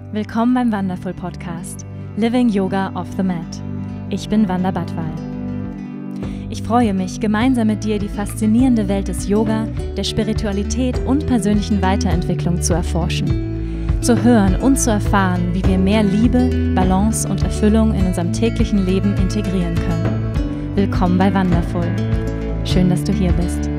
Willkommen beim Wonderful Podcast Living Yoga off the Mat. Ich bin Wanda Badwal. Ich freue mich, gemeinsam mit dir die faszinierende Welt des Yoga, der Spiritualität und persönlichen Weiterentwicklung zu erforschen, zu hören und zu erfahren, wie wir mehr Liebe, Balance und Erfüllung in unserem täglichen Leben integrieren können. Willkommen bei Wonderful. Schön, dass du hier bist.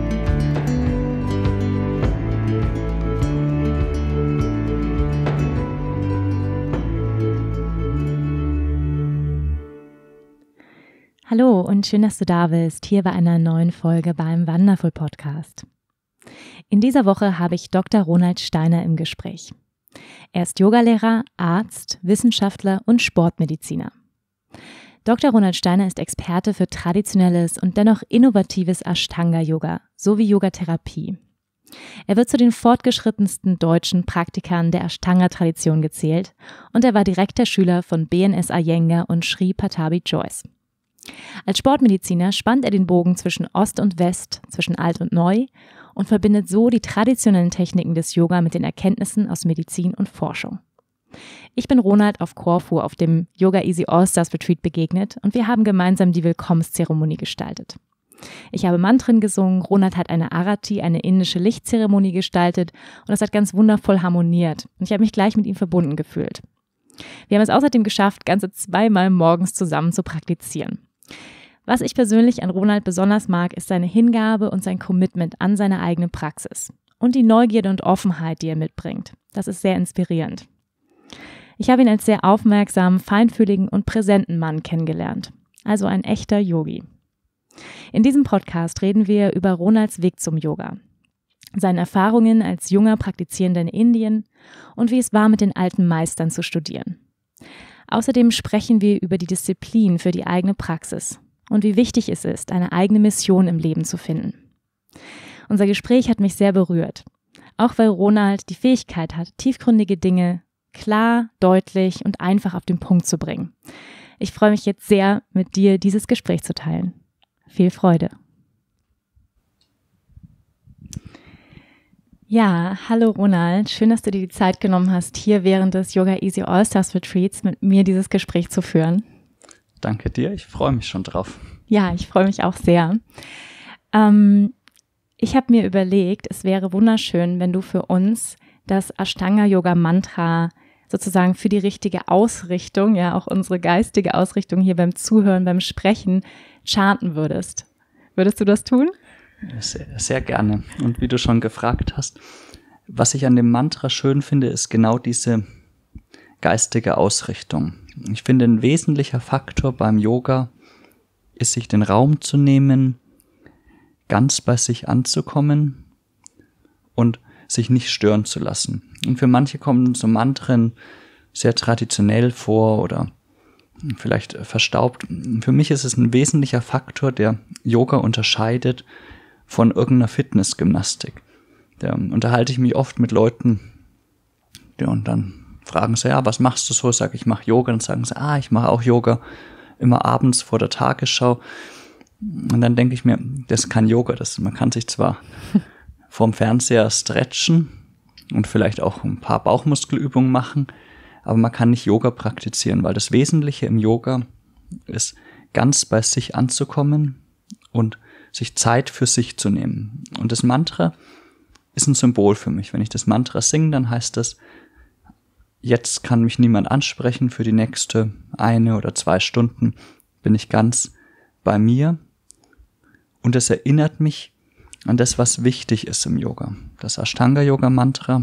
Hallo und schön, dass du da bist, hier bei einer neuen Folge beim Wonderful Podcast. In dieser Woche habe ich Dr. Ronald Steiner im Gespräch. Er ist Yogalehrer, Arzt, Wissenschaftler und Sportmediziner. Dr. Ronald Steiner ist Experte für traditionelles und dennoch innovatives Ashtanga-Yoga sowie Yogatherapie. Er wird zu den fortgeschrittensten deutschen Praktikern der Ashtanga-Tradition gezählt und er war direkter Schüler von B.N.S. Iyengar und Sri Pattabhi Jois. Als Sportmediziner spannt er den Bogen zwischen Ost und West, zwischen Alt und Neu und verbindet so die traditionellen Techniken des Yoga mit den Erkenntnissen aus Medizin und Forschung. Ich bin Ronald auf Korfu auf dem Yoga Easy All-Stars Retreat begegnet und wir haben gemeinsam die Willkommenszeremonie gestaltet. Ich habe Mantren gesungen, Ronald hat eine Arati, eine indische Lichtzeremonie gestaltet und das hat ganz wundervoll harmoniert und ich habe mich gleich mit ihm verbunden gefühlt. Wir haben es außerdem geschafft, ganze 2 Mal morgens zusammen zu praktizieren. Was ich persönlich an Ronald besonders mag, ist seine Hingabe und sein Commitment an seine eigene Praxis und die Neugierde und Offenheit, die er mitbringt. Das ist sehr inspirierend. Ich habe ihn als sehr aufmerksamen, feinfühligen und präsenten Mann kennengelernt, also ein echter Yogi. In diesem Podcast reden wir über Ronalds Weg zum Yoga, seine Erfahrungen als junger Praktizierender in Indien und wie es war, mit den alten Meistern zu studieren. Außerdem sprechen wir über die Disziplin für die eigene Praxis und wie wichtig es ist, eine eigene Mission im Leben zu finden. Unser Gespräch hat mich sehr berührt, auch weil Ronald die Fähigkeit hat, tiefgründige Dinge klar, deutlich und einfach auf den Punkt zu bringen. Ich freue mich jetzt sehr, mit dir dieses Gespräch zu teilen. Viel Freude! Ja, hallo Ronald, schön, dass du dir die Zeit genommen hast, hier während des Yoga Easy All-Stars Retreats mit mir dieses Gespräch zu führen. Danke dir, ich freue mich schon drauf. Ja, ich freue mich auch sehr. Ich habe mir überlegt, es wäre wunderschön, wenn du für uns das Ashtanga-Yoga-Mantra sozusagen für die richtige Ausrichtung, ja auch unsere geistige Ausrichtung hier beim Zuhören, beim Sprechen, chanten würdest. Würdest du das tun? Sehr, sehr gerne. Und wie du schon gefragt hast, was ich an dem Mantra schön finde, ist genau diese geistige Ausrichtung. Ich finde, ein wesentlicher Faktor beim Yoga ist, sich den Raum zu nehmen, ganz bei sich anzukommen und sich nicht stören zu lassen. Und für manche kommen so Mantren sehr traditionell vor oder vielleicht verstaubt. Für mich ist es ein wesentlicher Faktor, der Yoga unterscheidet von irgendeiner Fitnessgymnastik. Da unterhalte ich mich oft mit Leuten, ja, und dann fragen sie, ja, was machst du so? Sag ich mache Yoga. Dann sagen sie, ich mache auch Yoga, immer abends vor der Tagesschau. Und dann denke ich mir, das ist kein Yoga. Man kann sich zwar vorm Fernseher stretchen und vielleicht auch ein paar Bauchmuskelübungen machen, aber man kann nicht Yoga praktizieren, weil das Wesentliche im Yoga ist, ganz bei sich anzukommen und sich Zeit für sich zu nehmen. Und das Mantra ist ein Symbol für mich. Wenn ich das Mantra singe, dann heißt das, jetzt kann mich niemand ansprechen, für die nächste 1 oder 2 Stunden bin ich ganz bei mir. Und es erinnert mich an das, was wichtig ist im Yoga. Das Ashtanga-Yoga-Mantra.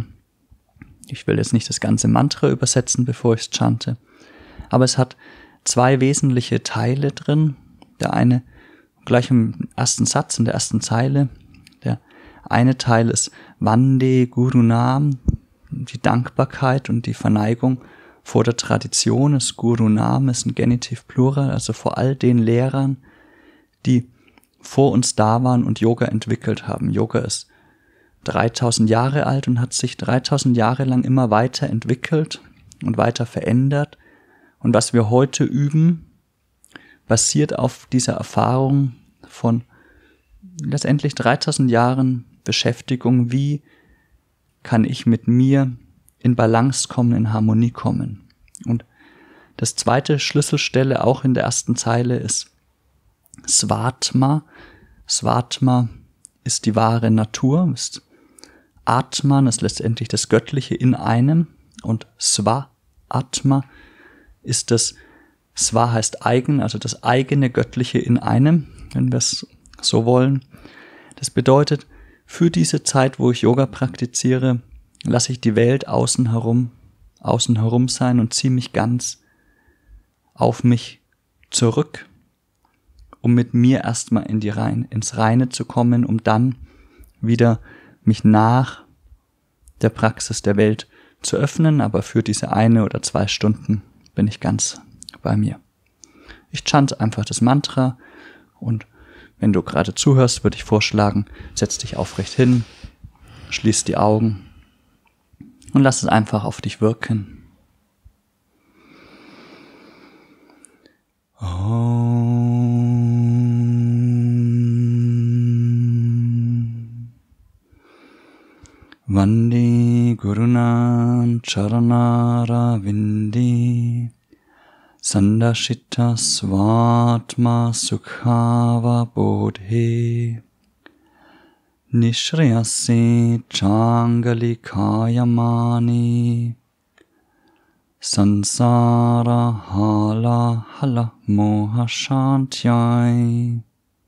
Ich will jetzt nicht das ganze Mantra übersetzen, bevor ich es chante, aber es hat 2 wesentliche Teile drin. Der eine gleich im ersten Satz, in der ersten Zeile. Der eine Teil ist Vande Gurunam, die Dankbarkeit und die Verneigung vor der Tradition. Das Gurunam ist ein Genitiv Plural, also vor all den Lehrern, die vor uns da waren und Yoga entwickelt haben. Yoga ist 3000 Jahre alt und hat sich 3000 Jahre lang immer weiterentwickelt und weiter verändert. Und was wir heute üben, basiert auf dieser Erfahrung von letztendlich 3000 Jahren Beschäftigung, wie kann ich mit mir in Balance kommen, in Harmonie kommen. Und das zweite Schlüsselstelle auch in der ersten Zeile ist Svatma. Svatma ist die wahre Natur, ist Atman, ist letztendlich das Göttliche in einem, und Sva-Atma ist das, Sva heißt eigen, also das eigene Göttliche in einem, wenn wir es so wollen. Das bedeutet, für diese Zeit, wo ich Yoga praktiziere, lasse ich die Welt außen herum sein und ziehe mich ganz auf mich zurück, um mit mir erstmal ins Reine zu kommen, um dann wieder mich nach der Praxis der Welt zu öffnen, aber für diese 1 oder 2 Stunden bin ich ganz bei mir. Ich chante einfach das Mantra, und wenn du gerade zuhörst, würde ich vorschlagen, setz dich aufrecht hin, schließ die Augen und lass es einfach auf dich wirken. Vande Guruna Charanara Vindi Sandashita Svatma Sukhava Bodhe Nishriyase Changali Kayamani Sansara Hala Hala Moha Shantyai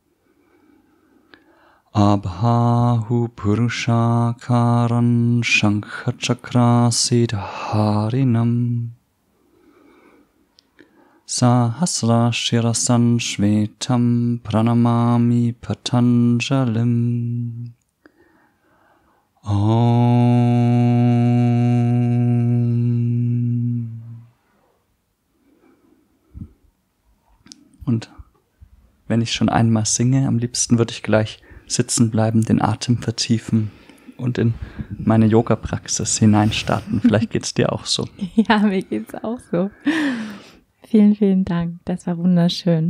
Abhahu Purusha Karan Shankha Chakra Siddharinam Sahasra Shirasan Shvetam Pranamami Patanjalim. Und wenn ich schon einmal singe, am liebsten würde ich gleich sitzen bleiben, den Atem vertiefen und in meine Yoga-Praxis hineinstarten. Vielleicht geht's dir auch so. Ja, mir geht's auch so. Vielen, vielen Dank. Das war wunderschön.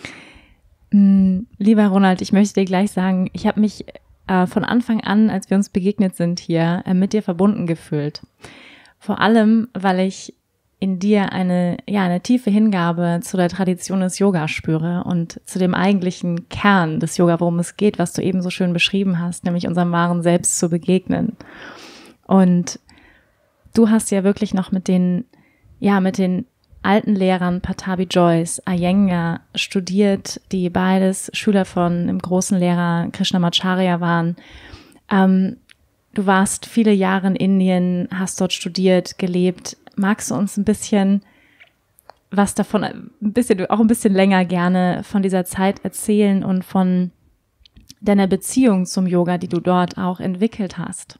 Lieber Ronald, ich möchte dir gleich sagen, ich habe mich von Anfang an, als wir uns begegnet sind hier, mit dir verbunden gefühlt. Vor allem, weil ich in dir eine tiefe Hingabe zu der Tradition des Yoga spüre und zu dem eigentlichen Kern des Yoga, worum es geht, was du eben so schön beschrieben hast, nämlich unserem wahren Selbst zu begegnen. Und du hast ja wirklich noch mit den alten Lehrern Pattabhi Jois, Iyengar studiert, die beides Schüler von dem großen Lehrer Krishnamacharya waren. Du warst viele Jahre in Indien, hast dort studiert, gelebt. Magst du uns ein bisschen was davon, ein bisschen länger gerne von dieser Zeit erzählen und von deiner Beziehung zum Yoga, die du dort auch entwickelt hast?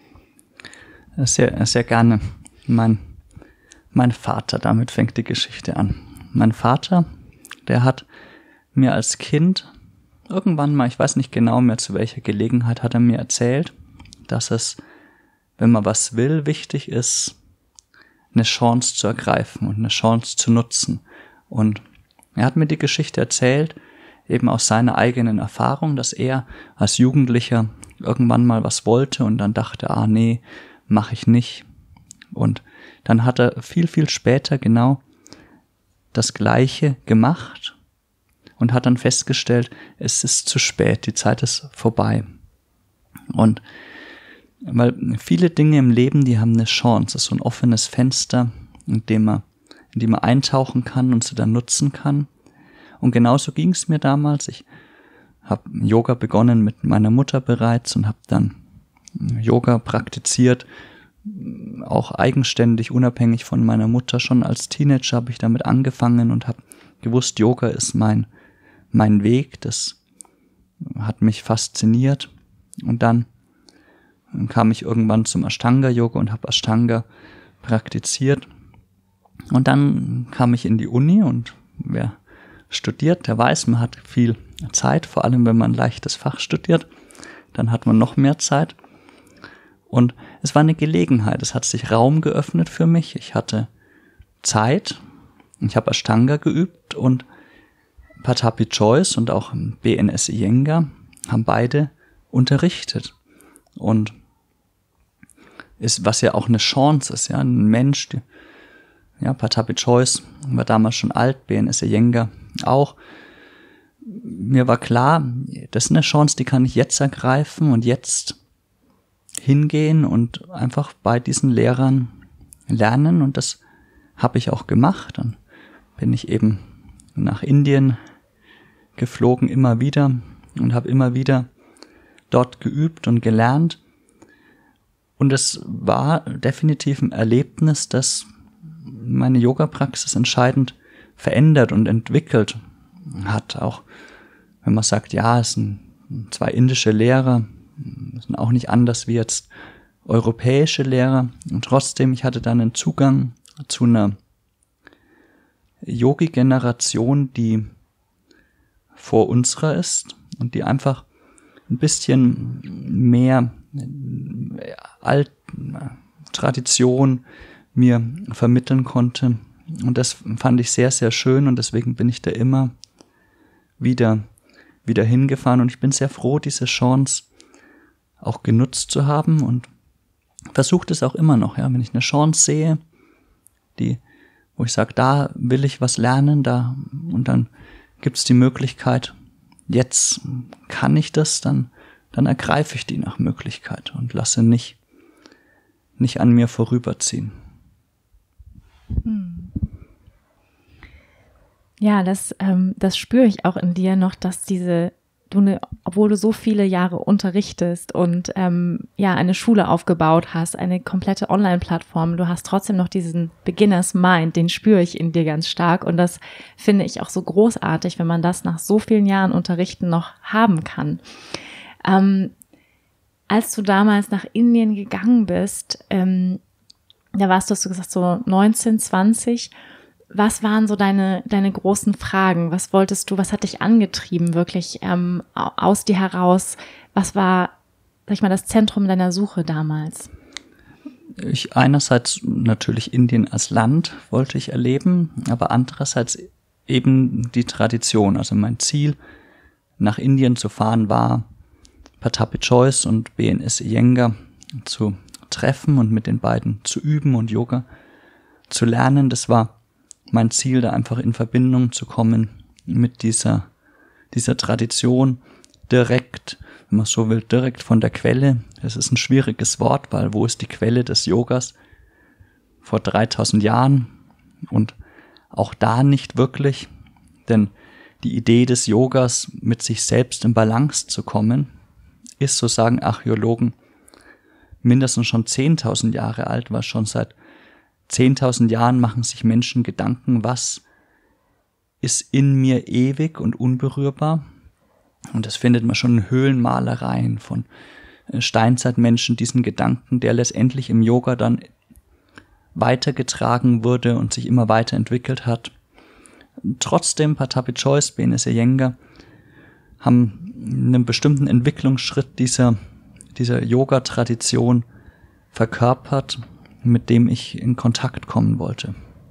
Sehr, sehr gerne. Mein Vater, damit fängt die Geschichte an. Mein Vater, der hat mir als Kind irgendwann mal, ich weiß nicht genau mehr zu welcher Gelegenheit, hat er mir erzählt, dass es, wenn man was will, wichtig ist, eine Chance zu ergreifen und eine Chance zu nutzen. Und er hat mir die Geschichte erzählt, eben aus seiner eigenen Erfahrung, dass er als Jugendlicher irgendwann mal was wollte und dann dachte, nee, mache ich nicht. Und dann hat er viel, viel später genau das Gleiche gemacht und hat dann festgestellt, es ist zu spät, die Zeit ist vorbei. Und weil viele Dinge im Leben, die haben eine Chance, das ist so ein offenes Fenster, in dem man eintauchen kann und sie dann nutzen kann. Und genauso ging es mir damals. Ich habe Yoga begonnen mit meiner Mutter bereits und habe dann Yoga praktiziert, auch eigenständig, unabhängig von meiner Mutter. Schon als Teenager habe ich damit angefangen und habe gewusst, Yoga ist mein Weg, das hat mich fasziniert. Und dann kam ich irgendwann zum Ashtanga-Yoga und habe Ashtanga praktiziert. Und dann kam ich in die Uni, und wer studiert, der weiß, man hat viel Zeit, vor allem wenn man ein leichtes Fach studiert, dann hat man noch mehr Zeit. Und es war eine Gelegenheit, es hat sich Raum geöffnet für mich, ich hatte Zeit, ich habe Ashtanga geübt, und Pattabhi Jois und auch BNS Iyengar haben beide unterrichtet. Und ist, was ja auch eine Chance ist, ja, ein Mensch, Pataphi Joyce war damals schon alt, BNS Iyengar auch. Mir war klar, das ist eine Chance, die kann ich jetzt ergreifen und jetzt hingehen und einfach bei diesen Lehrern lernen, und das habe ich auch gemacht. Dann bin ich eben nach Indien geflogen, immer wieder, und habe immer wieder dort geübt und gelernt. Und es war definitiv ein Erlebnis, das meine Yoga-Praxis entscheidend verändert und entwickelt hat. Auch wenn man sagt, ja, es sind 2 indische Lehrer, sind auch nicht anders wie jetzt europäische Lehrer. Und trotzdem, ich hatte dann einen Zugang zu einer Yogi-Generation, die vor unserer ist und die einfach ein bisschen mehr Tradition mir vermitteln konnte. Und das fand ich sehr, sehr schön, und deswegen bin ich da immer wieder hingefahren, und ich bin sehr froh, diese Chance auch genutzt zu haben, und versuche es auch immer noch, ja, wenn ich eine Chance sehe, wo ich sage, da will ich was lernen, und dann gibt es die Möglichkeit, jetzt kann ich das, dann ergreife ich die nach Möglichkeit und lasse nicht an mir vorüberziehen. Ja, das spüre ich auch in dir noch, dass obwohl du so viele Jahre unterrichtest und eine Schule aufgebaut hast, eine komplette Online-Plattform, du hast trotzdem noch diesen Beginners Mind, den spüre ich in dir ganz stark, und das finde ich auch so großartig, wenn man das nach so vielen Jahren Unterrichten noch haben kann. Als du damals nach Indien gegangen bist, da warst du, hast du gesagt, so 19, 20. Was waren so deine großen Fragen? Was hat dich angetrieben wirklich aus dir heraus? Was war, sag ich mal, das Zentrum deiner Suche damals? Ich einerseits natürlich Indien als Land wollte ich erleben, aber andererseits eben die Tradition. Also mein Ziel, nach Indien zu fahren, war, Pataphi Joyce und BNS Iyengar zu treffen und mit den beiden zu üben und Yoga zu lernen. Das war mein Ziel, da einfach in Verbindung zu kommen mit dieser Tradition, direkt, wenn man so will, direkt von der Quelle. Das ist ein schwieriges Wort, weil wo ist die Quelle des Yogas? Vor 3000 Jahren, und auch da nicht wirklich, denn die Idee des Yogas, mit sich selbst in Balance zu kommen, ist, so sagen Archäologen, mindestens schon 10.000 Jahre alt, weil schon seit 10.000 Jahren machen sich Menschen Gedanken, was ist in mir ewig und unberührbar. Und das findet man schon in Höhlenmalereien von Steinzeitmenschen, diesen Gedanken, der letztendlich im Yoga dann weitergetragen wurde und sich immer weiterentwickelt hat. Trotzdem, Pataphi Joyce, BNS Iyengar haben einen bestimmten Entwicklungsschritt dieser Yoga-Tradition verkörpert, mit dem ich in Kontakt kommen wollte.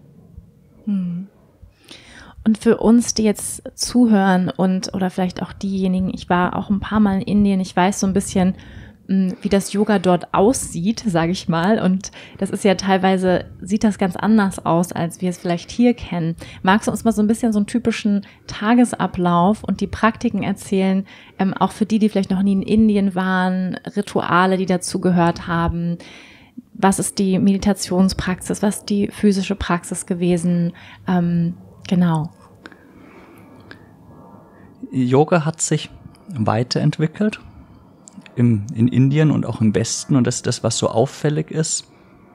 Und für uns, die jetzt zuhören oder vielleicht auch diejenigen, ich war auch ein paar Mal in Indien, ich weiß so ein bisschen, wie das Yoga dort aussieht, sage ich mal. Und das ist ja teilweise, sieht das ganz anders aus, als wir es vielleicht hier kennen. Magst du uns mal so ein bisschen so einen typischen Tagesablauf und die Praktiken erzählen, auch für die vielleicht noch nie in Indien waren, Rituale, die dazu gehört haben? Was ist die Meditationspraxis? Was ist die physische Praxis gewesen? Genau. Yoga hat sich weiterentwickelt in Indien und auch im Westen, und das ist das, was so auffällig ist.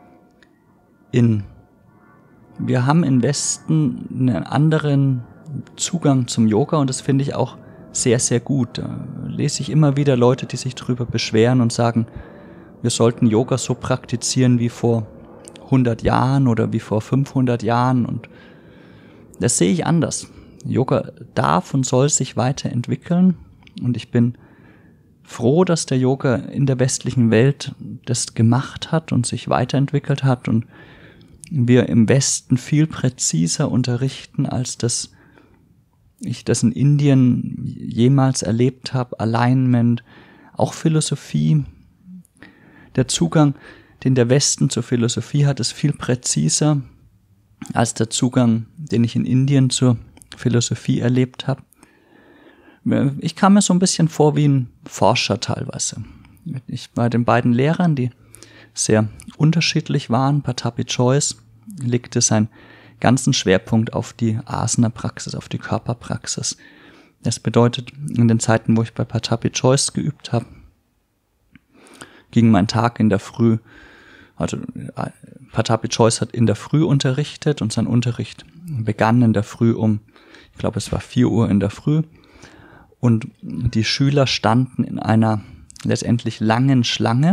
Wir haben im Westen einen anderen Zugang zum Yoga, und das finde ich auch sehr, sehr gut. Da lese ich immer wieder Leute, die sich darüber beschweren und sagen, wir sollten Yoga so praktizieren wie vor 100 Jahren oder wie vor 500 Jahren, und das sehe ich anders. Yoga darf und soll sich weiterentwickeln, und ich bin froh, dass der Yoga in der westlichen Welt das gemacht hat und sich weiterentwickelt hat und wir im Westen viel präziser unterrichten, als ich das in Indien jemals erlebt habe. Alignment, auch Philosophie. Der Zugang den der Westen zur Philosophie hat, ist viel präziser als der Zugang, den ich in Indien zur Philosophie erlebt habe. Ich kam mir so ein bisschen vor wie ein Forscher teilweise. Bei den beiden Lehrern, die sehr unterschiedlich waren, Pattabhi Jois legte seinen ganzen Schwerpunkt auf die Asana-Praxis, auf die Körperpraxis. Das bedeutet, in den Zeiten, wo ich bei Pattabhi Jois geübt habe, ging mein Tag in der Früh, also Pattabhi Jois hat in der Früh unterrichtet und sein Unterricht begann in der Früh ich glaube es war 4 Uhr in der Früh, und die Schüler standen in einer letztendlich langen Schlange,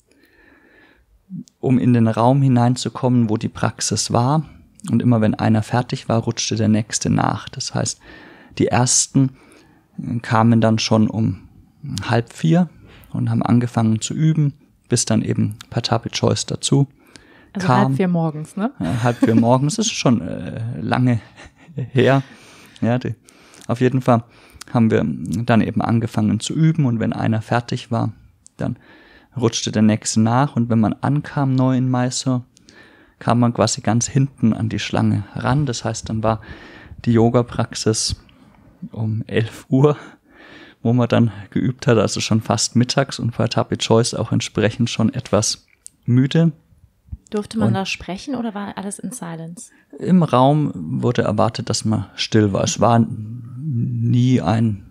um in den Raum hineinzukommen, wo die Praxis war, und immer wenn einer fertig war, rutschte der nächste nach. Das heißt, die ersten kamen dann schon um 3:30 und haben angefangen zu üben, bis dann eben Pattabhi Jois dazu also kam. 3:30 morgens, ne? 3:30 morgens, das ist schon lange her. Ja, auf jeden Fall haben wir dann eben angefangen zu üben, und wenn einer fertig war, dann rutschte der nächste nach, und wenn man ankam neu in Mysore, kam man quasi ganz hinten an die Schlange ran. Das heißt, dann war die Yoga-Praxis um 11 Uhr, wo man dann geübt hat, also schon fast mittags, und Pattabhi Jois auch entsprechend schon etwas müde. Durfte man da sprechen oder war alles in Silence? Im Raum wurde erwartet, dass man still war. Es war nie ein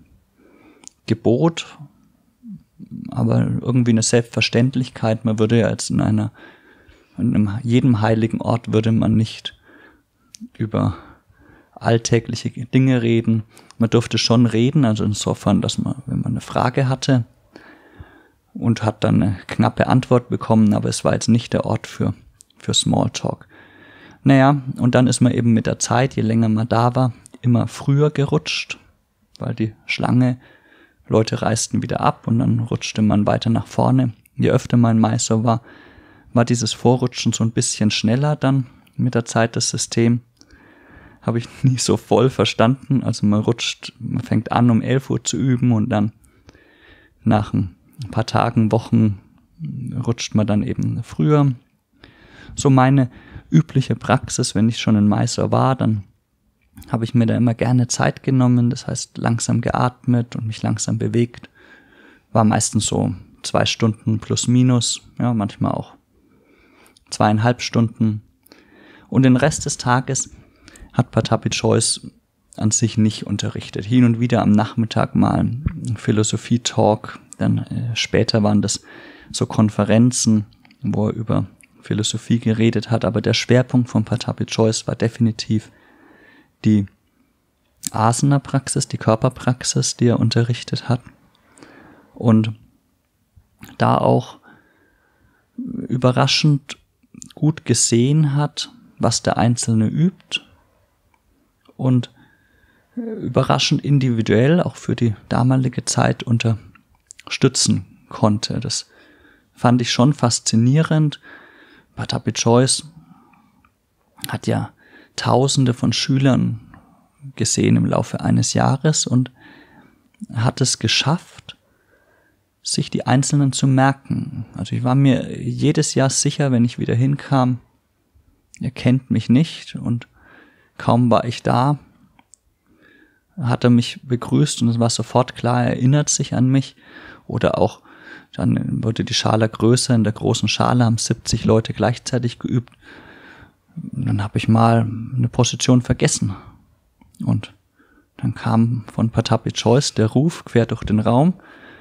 Gebot, aber irgendwie eine Selbstverständlichkeit. Man würde ja jetzt in jedem heiligen Ort würde man nicht über alltägliche Dinge reden. Man durfte schon reden, also insofern, dass man, wenn man eine Frage hatte und hat dann eine knappe Antwort bekommen, aber es war jetzt nicht der Ort für Smalltalk. Naja, und dann ist man eben mit der Zeit, je länger man da war, immer früher gerutscht, weil die Schlange, Leute reisten wieder ab und dann rutschte man weiter nach vorne. Je öfter man in Mysore war dieses Vorrutschen so ein bisschen schneller dann mit der Zeit. Das System habe ich nie so voll verstanden. Also man fängt an um 11 Uhr zu üben, und dann nach ein paar Tagen, Wochen rutscht man dann eben früher. So meine übliche Praxis, wenn ich schon in Mysore war, dann habe ich mir da immer gerne Zeit genommen, das heißt langsam geatmet und mich langsam bewegt. War meistens so 2 Stunden plus minus, ja, manchmal auch 2,5 Stunden. Und den Rest des Tages hat Pattabhi Jois an sich nicht unterrichtet. Hin und wieder am Nachmittag mal ein Philosophie-Talk, dann später waren das so Konferenzen, wo er über Philosophie geredet hat, aber der Schwerpunkt von Pattabhi Jois war definitiv die Asana-Praxis, die Körperpraxis, die er unterrichtet hat, und da auch überraschend gut gesehen hat, was der Einzelne übt, und überraschend individuell auch für die damalige Zeit unterstützen konnte. Das fand ich schon faszinierend. Pattabhi Jois hat ja Tausende von Schülern gesehen im Laufe eines Jahres und hat es geschafft, sich die Einzelnen zu merken. Also ich war mir jedes Jahr sicher, wenn ich wieder hinkam, er kennt mich nicht, und kaum war ich da, hat er mich begrüßt und es war sofort klar, er erinnert sich an mich. Oder auch, dann wurde die Schale größer, in der großen Schale haben 70 Leute gleichzeitig geübt. Und dann habe ich mal eine Position vergessen. Und dann kam von Pattabhi Jois der Ruf quer durch den Raum,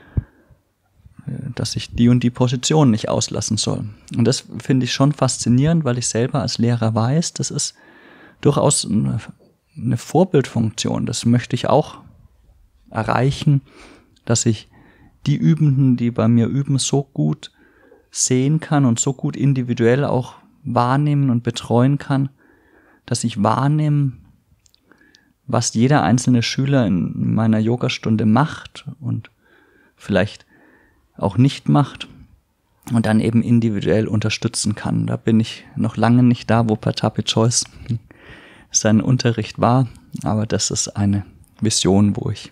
dass ich die und die Position nicht auslassen soll. Und das finde ich schon faszinierend, weil ich selber als Lehrer weiß, das ist durchaus eine Vorbildfunktion. Das möchte ich auch erreichen, dass ich die Übenden, die bei mir üben, so gut sehen kann und so gut individuell auch wahrnehmen und betreuen kann, dass ich wahrnehme, was jeder einzelne Schüler in meiner Yogastunde macht und vielleicht auch nicht macht und dann eben individuell unterstützen kann. Da bin ich noch lange nicht da, wo Pattabhi Jois sein Unterricht war, aber das ist eine Vision, wo ich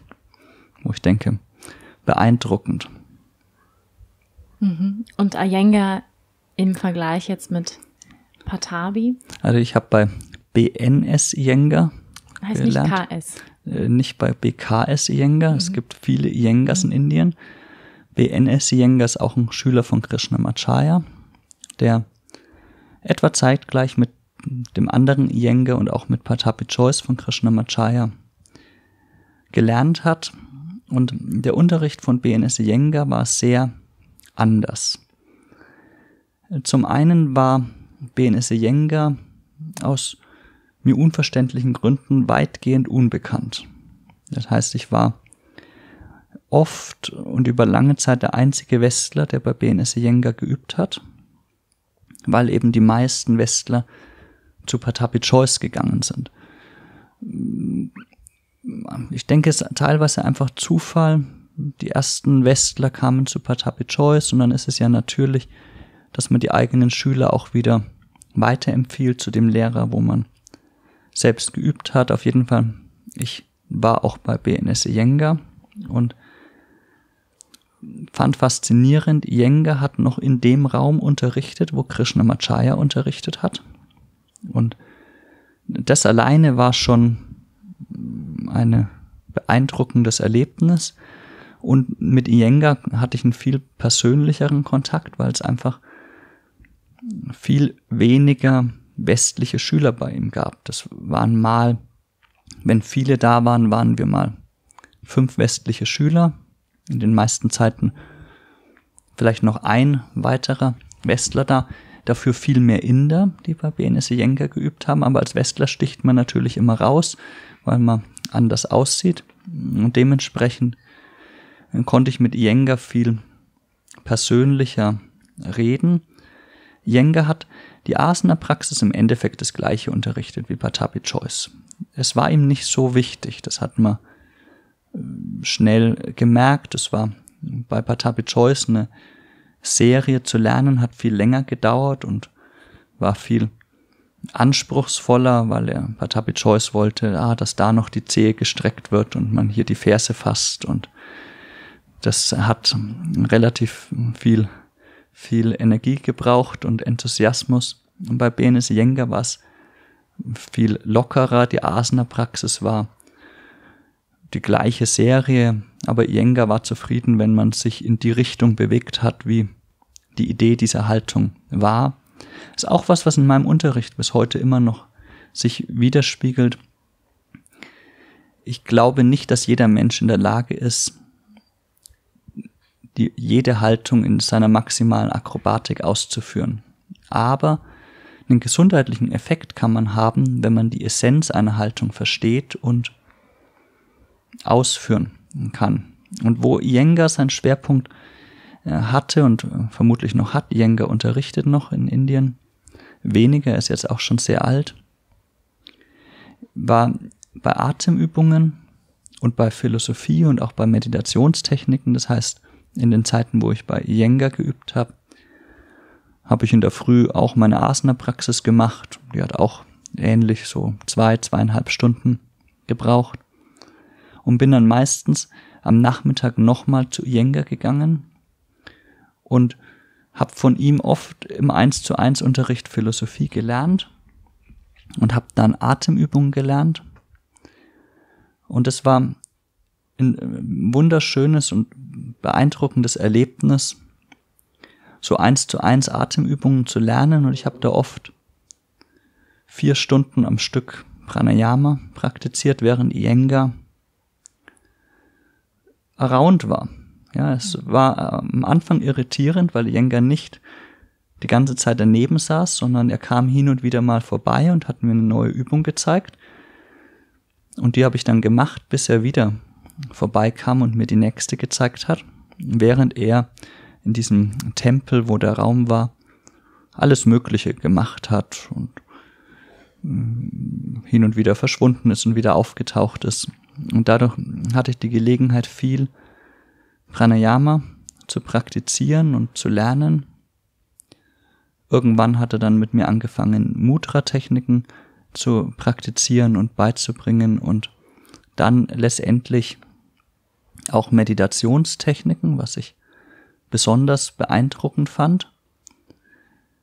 denke, beeindruckend. Und Iyengar Im Vergleich jetzt mit Pattabhi? Also ich habe bei BNS Iyengar Heißt gelernt. nicht KS. Nicht bei BKS Iyengar. Es gibt viele Iyengars in Indien. BNS Iyengar ist auch ein Schüler von Krishnamacharya, der etwa zeitgleich mit dem anderen Iyengar und auch mit Pattabhi Jois von Krishnamacharya gelernt hat. Und der Unterricht von BNS Iyengar war sehr anders. Zum einen war BNS Iyengar aus mir unverständlichen Gründen weitgehend unbekannt. Das heißt, ich war oft und über lange Zeit der einzige Westler, der bei BNS Iyengar geübt hat, weil eben die meisten Westler zu Pattabhi Jois gegangen sind. Ich denke, es ist teilweise einfach Zufall. Die ersten Westler kamen zu Pattabhi Jois und dann ist es ja natürlich, dass man die eigenen Schüler auch wieder weiterempfiehlt zu dem Lehrer, wo man selbst geübt hat. Auf jeden Fall, ich war auch bei BNS Iyengar und fand faszinierend, Iyengar hat noch in dem Raum unterrichtet, wo Krishnamacharya unterrichtet hat. Und das alleine war schon ein beeindruckendes Erlebnis. Und mit Iyengar hatte ich einen viel persönlicheren Kontakt, weil es einfach viel weniger westliche Schüler bei ihm gab. Das waren mal, wenn viele da waren, waren wir mal 5 westliche Schüler. In den meisten Zeiten vielleicht noch ein weiterer Westler da. Dafür viel mehr Inder, die bei BNS Iyengar geübt haben. Aber als Westler sticht man natürlich immer raus, weil man anders aussieht. Und dementsprechend konnte ich mit Iyengar viel persönlicher reden. Iyengar hat die Asana-Praxis im Endeffekt das gleiche unterrichtet wie Pattabhi Jois. Es war ihm nicht so wichtig, das hat man schnell gemerkt. Es war bei Pattabhi Jois eine Serie zu lernen, hat viel länger gedauert und war viel anspruchsvoller, weil Pattabhi Jois wollte, dass da noch die Zehe gestreckt wird und man hier die Ferse fasst, und das hat relativ viel Energie gebraucht und Enthusiasmus. Und bei BNS Iyengar war es viel lockerer, die Asana-Praxis war die gleiche Serie, aber Iyengar war zufrieden, wenn man sich in die Richtung bewegt hat, wie die Idee dieser Haltung war. Das ist auch was in meinem Unterricht bis heute immer noch sich widerspiegelt. Ich glaube nicht, dass jeder Mensch in der Lage ist, jede Haltung in seiner maximalen Akrobatik auszuführen. Aber einen gesundheitlichen Effekt kann man haben, wenn man die Essenz einer Haltung versteht und ausführen kann. Und wo Iyengar seinen Schwerpunkt hatte und vermutlich noch hat, Iyengar unterrichtet noch in Indien, weniger, er ist jetzt auch schon sehr alt, war bei Atemübungen und bei Philosophie und auch bei Meditationstechniken. Das heißt, in den Zeiten, wo ich bei Iyengar geübt habe, habe ich in der Früh auch meine Asana-Praxis gemacht. Die hat auch ähnlich so 2,5 Stunden gebraucht. Und bin dann meistens am Nachmittag nochmal zu Iyengar gegangen und habe von ihm oft im 1:1 Unterricht Philosophie gelernt und habe dann Atemübungen gelernt. Und es war ein wunderschönes und beeindruckendes Erlebnis, so 1:1 Atemübungen zu lernen. Und ich habe da oft 4 Stunden am Stück Pranayama praktiziert, während Iyengar erstaunt war. Ja, es war am Anfang irritierend, weil Iyengar nicht die ganze Zeit daneben saß, sondern er kam hin und wieder mal vorbei und hat mir eine neue Übung gezeigt. Und die habe ich dann gemacht, bis er wieder vorbeikam und mir die nächste gezeigt hat, während er in diesem Tempel, wo der Raum war, alles Mögliche gemacht hat und hin und wieder verschwunden ist und wieder aufgetaucht ist. Und dadurch hatte ich die Gelegenheit, viel Pranayama zu praktizieren und zu lernen. Irgendwann hat er dann mit mir angefangen, Mudra-Techniken zu praktizieren und beizubringen und dann letztendlich auch Meditationstechniken, was ich besonders beeindruckend fand.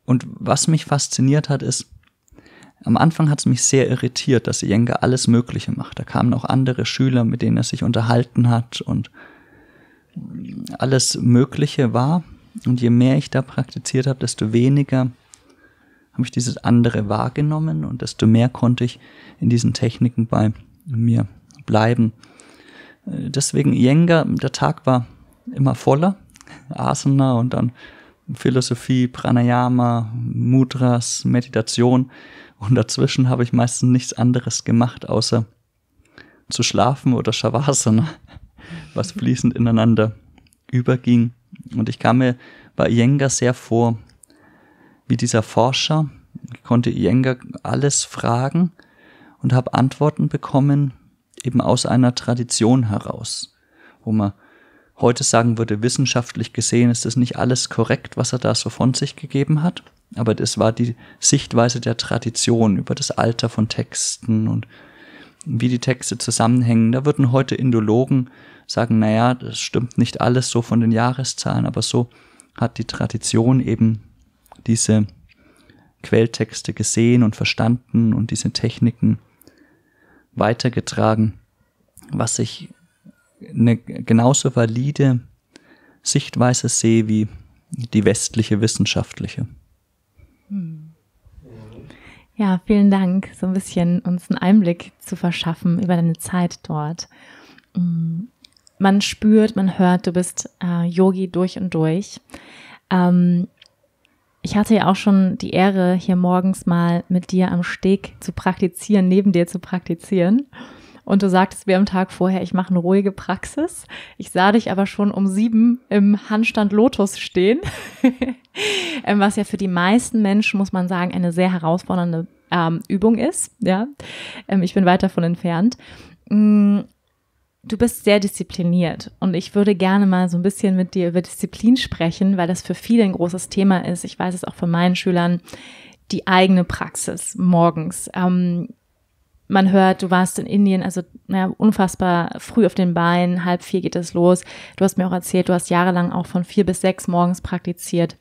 Und was mich fasziniert hat, ist, am Anfang hat es mich sehr irritiert, dass Iyengar alles Mögliche macht. Da kamen auch andere Schüler, mit denen er sich unterhalten hat und alles Mögliche war. Und je mehr ich da praktiziert habe, desto weniger habe ich dieses andere wahrgenommen und desto mehr konnte ich in diesen Techniken bei mir bleiben. Deswegen Iyengar, der Tag war immer voller. Asana und dann Philosophie, Pranayama, Mudras, Meditation. Und dazwischen habe ich meistens nichts anderes gemacht, außer zu schlafen oder Shavasana, was fließend ineinander überging. Und ich kam mir bei Iyengar sehr vor wie dieser Forscher. Ich konnte Iyengar alles fragen und habe Antworten bekommen, eben aus einer Tradition heraus, wo man heute sagen würde, wissenschaftlich gesehen ist das nicht alles korrekt, was er da so von sich gegeben hat, aber das war die Sichtweise der Tradition über das Alter von Texten und wie die Texte zusammenhängen. Da würden heute Indologen sagen, naja, das stimmt nicht alles so von den Jahreszahlen, aber so hat die Tradition eben diese Quelltexte gesehen und verstanden und diese Techniken weitergetragen, was ich eine genauso valide Sichtweise sehe wie die westliche wissenschaftliche. Ja, vielen Dank, so ein bisschen uns einen Einblick zu verschaffen über deine Zeit dort. Man spürt, man hört, du bist Yogi durch und durch. Ich hatte ja auch schon die Ehre, hier morgens mal mit dir am Steg zu praktizieren, neben dir zu praktizieren. Und du sagtest mir am Tag vorher, ich mache eine ruhige Praxis. Ich sah dich aber schon um 7 im Handstand Lotus stehen, was ja für die meisten Menschen, muss man sagen, eine sehr herausfordernde Übung ist. Ja, ich bin weit davon entfernt. Du bist sehr diszipliniert und ich würde gerne mal so ein bisschen mit dir über Disziplin sprechen, weil das für viele ein großes Thema ist. Ich weiß es auch von meinen Schülern, die eigene Praxis morgens. Man hört, du warst in Indien, also unfassbar früh auf den Beinen, 3:30 geht es los. Du hast mir auch erzählt, du hast jahrelang auch von 4 bis 6 morgens praktiziert.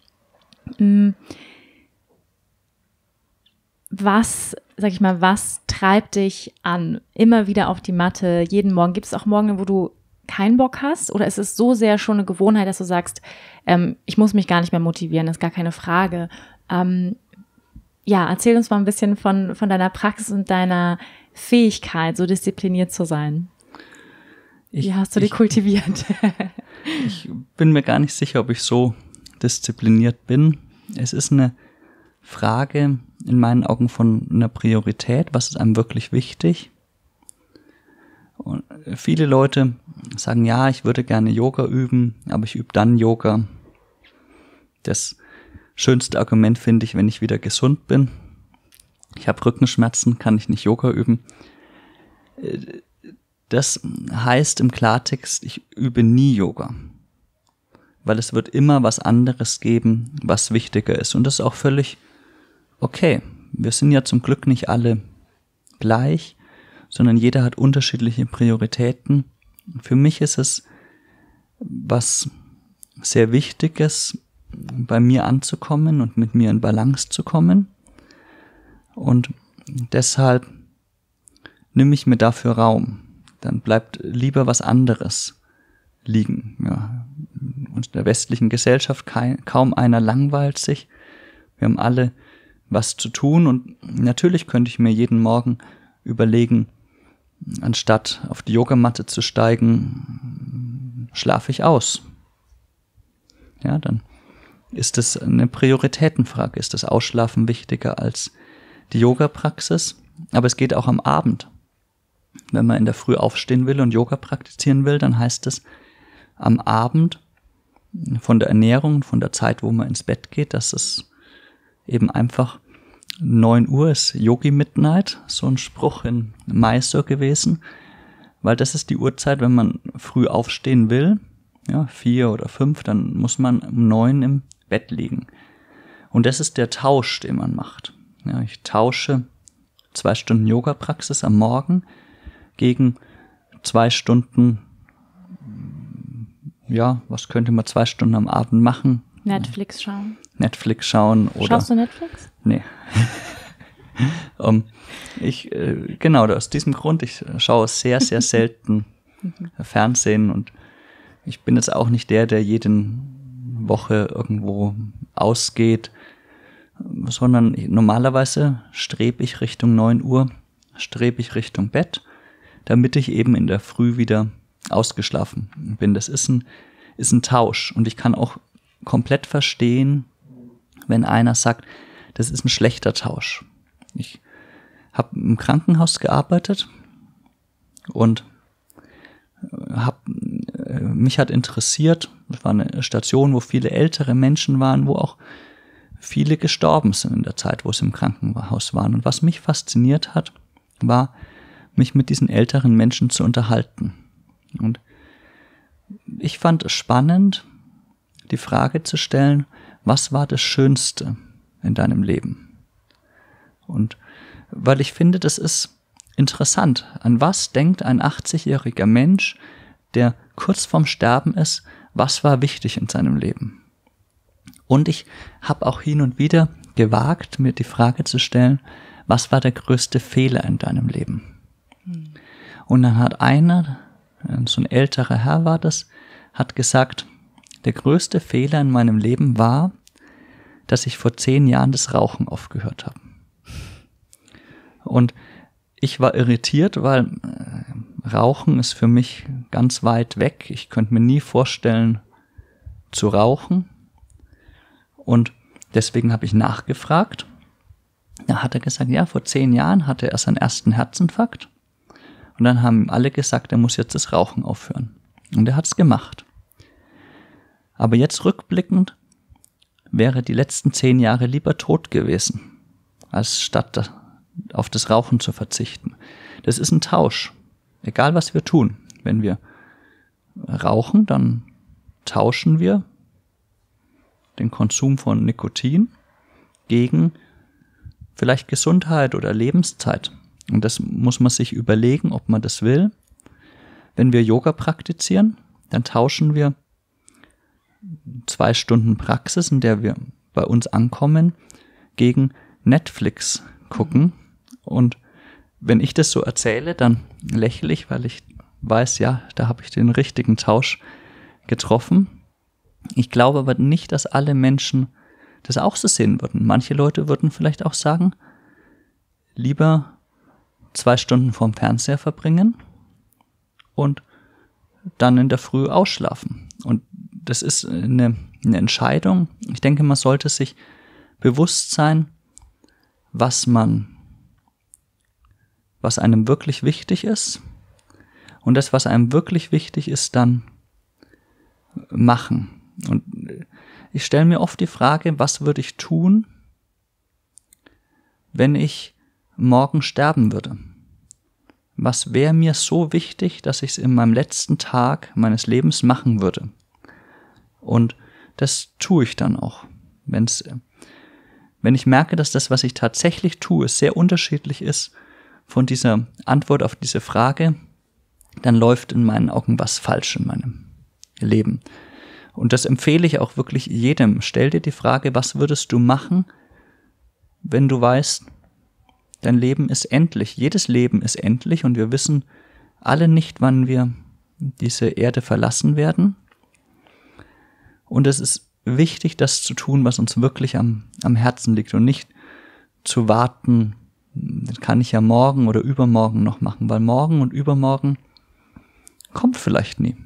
Was treibt dich an? Immer wieder auf die Matte, jeden Morgen. Gibt es auch Morgen, wo du keinen Bock hast? Oder ist es so sehr schon eine Gewohnheit, dass du sagst, ich muss mich gar nicht mehr motivieren, das ist gar keine Frage. Erzähl uns mal ein bisschen von deiner Praxis und deiner Fähigkeit, so diszipliniert zu sein. Wie hast du die kultiviert? Ich bin mir gar nicht sicher, ob ich so diszipliniert bin. Es ist eine Frage in meinen Augen von einer Priorität. Was ist einem wirklich wichtig? Und viele Leute sagen, ja, ich würde gerne Yoga üben, aber ich übe dann Yoga. Das schönste Argument finde ich, wenn ich wieder gesund bin. Ich habe Rückenschmerzen, kann ich nicht Yoga üben. Das heißt im Klartext, ich übe nie Yoga. Weil es wird immer was anderes geben, was wichtiger ist. Und das ist auch völlig okay. Wir sind ja zum Glück nicht alle gleich, sondern jeder hat unterschiedliche Prioritäten. Für mich ist es was sehr Wichtiges, bei mir anzukommen und mit mir in Balance zu kommen. Und deshalb nehme ich mir dafür Raum. Dann bleibt lieber was anderes liegen. Ja. In der westlichen Gesellschaft kaum einer langweilt sich. Wir haben alle was zu tun und natürlich könnte ich mir jeden Morgen überlegen, anstatt auf die Yogamatte zu steigen, schlafe ich aus. Ja, dann ist es eine Prioritätenfrage. Ist das Ausschlafen wichtiger als die Yoga-Praxis? Aber es geht auch am Abend. Wenn man in der Früh aufstehen will und Yoga praktizieren will, dann heißt es am Abend von der Ernährung, von der Zeit, wo man ins Bett geht, dass es eben einfach 9 Uhr ist Yogi Midnight, so ein Spruch in Mysore gewesen, weil das ist die Uhrzeit, wenn man früh aufstehen will, ja, 4 oder 5, dann muss man um 9 im Bett liegen. Und das ist der Tausch, den man macht. Ja, ich tausche 2 Stunden Yoga-Praxis am Morgen gegen 2 Stunden, ja, was könnte man 2 Stunden am Abend machen? Netflix schauen. Oder Schaust du Netflix? Nee. Genau, aus diesem Grund, ich schaue sehr, sehr selten Fernsehen und ich bin jetzt auch nicht der jede Woche irgendwo ausgeht, sondern normalerweise strebe ich Richtung 9 Uhr, strebe ich Richtung Bett, damit ich eben in der Früh wieder ausgeschlafen bin. Das ist ein Tausch und ich kann auch komplett verstehen, wenn einer sagt, das ist ein schlechter Tausch. Ich habe im Krankenhaus gearbeitet und mich hat interessiert, es war eine Station, wo viele ältere Menschen waren, wo auch viele gestorben sind in der Zeit, wo sie im Krankenhaus waren. Und was mich fasziniert hat, war, mich mit diesen älteren Menschen zu unterhalten. Und ich fand es spannend, die Frage zu stellen, was war das Schönste in deinem Leben? Und weil ich finde, das ist interessant. An was denkt ein 80-jähriger Mensch, der kurz vorm Sterben ist, was war wichtig in seinem Leben? Und ich habe auch hin und wieder gewagt, mir die Frage zu stellen, was war der größte Fehler in deinem Leben? Und dann hat einer, so ein älterer Herr war das, hat gesagt, der größte Fehler in meinem Leben war, dass ich vor 10 Jahren das Rauchen aufgehört habe. Und ich war irritiert, weil Rauchen ist für mich ganz weit weg. Ich könnte mir nie vorstellen, zu rauchen. Und deswegen habe ich nachgefragt. Da hat er gesagt, ja, vor 10 Jahren hatte er seinen ersten Herzinfarkt. Und dann haben alle gesagt, er muss jetzt das Rauchen aufhören. Und er hat es gemacht. Aber jetzt rückblickend wäre die letzten 10 Jahre lieber tot gewesen, als statt auf das Rauchen zu verzichten. Das ist ein Tausch. Egal, was wir tun. Wenn wir rauchen, dann tauschen wir den Konsum von Nikotin gegen vielleicht Gesundheit oder Lebenszeit. Und das muss man sich überlegen, ob man das will. Wenn wir Yoga praktizieren, dann tauschen wir 2 Stunden Praxis, in der wir bei uns ankommen, gegen Netflix gucken. Und wenn ich das so erzähle, dann lächle ich, weil ich weiß, ja, da habe ich den richtigen Tausch getroffen. Ich glaube aber nicht, dass alle Menschen das auch so sehen würden. Manche Leute würden vielleicht auch sagen, lieber 2 Stunden vorm Fernseher verbringen und dann in der Früh ausschlafen. Und das ist eine Entscheidung. Ich denke, man sollte sich bewusst sein, was einem wirklich wichtig ist. Und das, was einem wirklich wichtig ist, dann machen. Und ich stelle mir oft die Frage, was würde ich tun, wenn ich morgen sterben würde? Was wäre mir so wichtig, dass ich es in meinem letzten Tag meines Lebens machen würde? Und das tue ich dann auch. Wenn ich merke, dass das, was ich tatsächlich tue, sehr unterschiedlich ist von dieser Antwort auf diese Frage, dann läuft in meinen Augen was falsch in meinem Leben. Und das empfehle ich auch wirklich jedem. Stell dir die Frage, was würdest du machen, wenn du weißt, dein Leben ist endlich. Jedes Leben ist endlich und wir wissen alle nicht, wann wir diese Erde verlassen werden. Und es ist wichtig, das zu tun, was uns wirklich am Herzen liegt und nicht zu warten, das kann ich ja morgen oder übermorgen noch machen, weil morgen und übermorgen kommt vielleicht nie.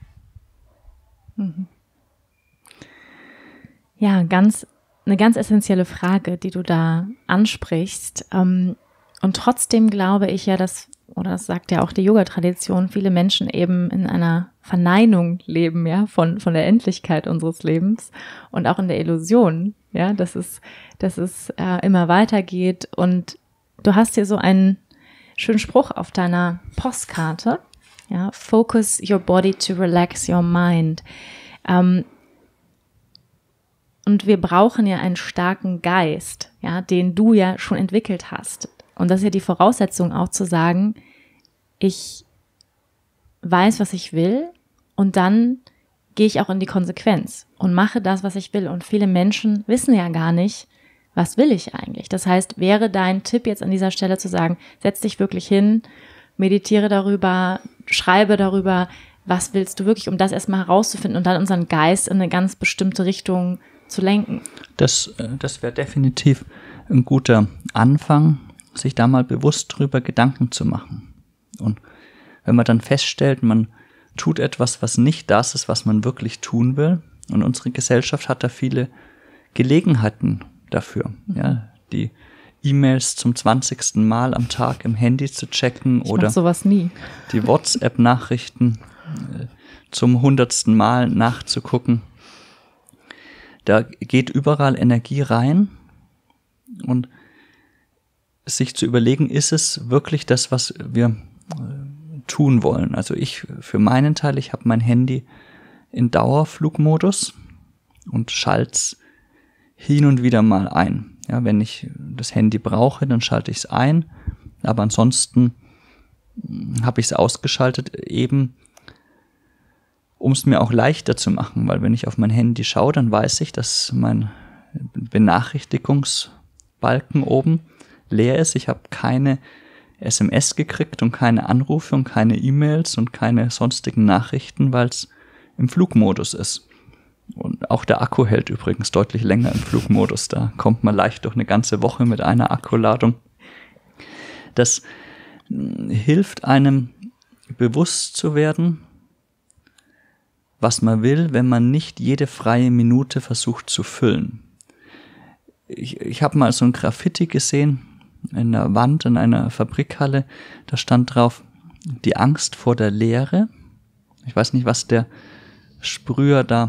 Ja, eine ganz essentielle Frage, die du da ansprichst. Und trotzdem glaube ich ja, das sagt ja auch die Yoga-Tradition, viele Menschen eben in einer Verneinung leben, ja, von der Endlichkeit unseres Lebens und auch in der Illusion, ja, dass es immer weitergeht. Und du hast hier so einen schönen Spruch auf deiner Postkarte, ja, focus your body to relax your mind. Und wir brauchen ja einen starken Geist, ja, den du ja schon entwickelt hast. Und das ist ja die Voraussetzung auch zu sagen, ich weiß, was ich will und dann gehe ich auch in die Konsequenz und mache das, was ich will. Und viele Menschen wissen ja gar nicht, was will ich eigentlich. Das heißt, wäre dein Tipp jetzt an dieser Stelle zu sagen, setz dich wirklich hin, meditiere darüber, schreibe darüber, was willst du wirklich, um das erstmal herauszufinden und dann unseren Geist in eine ganz bestimmte Richtung zu lenken. Das wäre definitiv ein guter Anfang, sich da mal bewusst drüber Gedanken zu machen. Und wenn man dann feststellt, man tut etwas, was nicht das ist, was man wirklich tun will, und unsere Gesellschaft hat da viele Gelegenheiten dafür, ja, die E-Mails zum 20. Mal am Tag im Handy zu checken oder sowas nie. Die WhatsApp-Nachrichten zum 100. Mal nachzugucken. Da geht überall Energie rein und sich zu überlegen, ist es wirklich das, was wir tun wollen. Also ich für meinen Teil, ich habe mein Handy in Dauerflugmodus und schalte hin und wieder mal ein. Ja, wenn ich das Handy brauche, dann schalte ich es ein, aber ansonsten habe ich es ausgeschaltet, eben um es mir auch leichter zu machen, weil wenn ich auf mein Handy schaue, dann weiß ich, dass mein Benachrichtigungsbalken oben leer ist. Ich habe keine SMS gekriegt und keine Anrufe und keine E-Mails und keine sonstigen Nachrichten, weil es im Flugmodus ist. Und auch der Akku hält übrigens deutlich länger im Flugmodus. Da kommt man leicht durch eine ganze Woche mit einer Akkuladung. Das hilft einem, bewusst zu werden, was man will, wenn man nicht jede freie Minute versucht zu füllen. Ich habe mal so ein Graffiti gesehen in der Wand in einer Fabrikhalle. Da stand drauf, die Angst vor der Leere. Ich weiß nicht, was der Sprüher da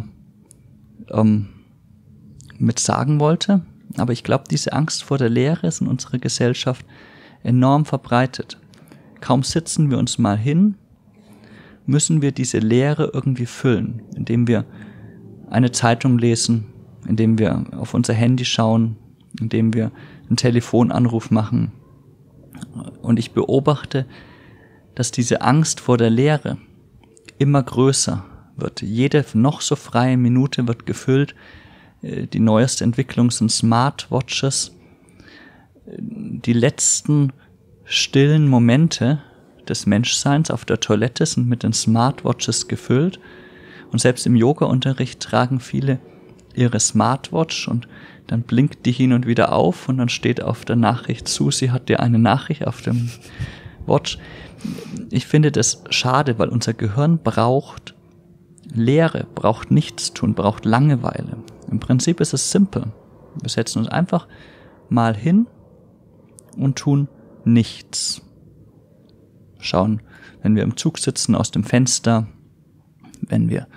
mit sagen wollte, aber ich glaube, diese Angst vor der Leere ist in unserer Gesellschaft enorm verbreitet. Kaum sitzen wir uns mal hin, müssen wir diese Leere irgendwie füllen, indem wir eine Zeitung lesen, indem wir auf unser Handy schauen, indem wir einen Telefonanruf machen. Und ich beobachte, dass diese Angst vor der Leere immer größer wird. Jede noch so freie Minute wird gefüllt. Die neueste Entwicklung sind Smartwatches. Die letzten stillen Momente des Menschseins auf der Toilette sind mit den Smartwatches gefüllt. Und selbst im Yoga-Unterricht tragen viele ihre Smartwatch und dann blinkt die hin und wieder auf und dann steht auf der Nachricht, Susi hat dir eine Nachricht auf dem Watch. Ich finde das schade, weil unser Gehirn braucht Leere, braucht Nichtstun, braucht Langeweile. Im Prinzip ist es simpel. Wir setzen uns einfach mal hin und tun nichts. Schauen, wenn wir im Zug sitzen, aus dem Fenster, wenn wir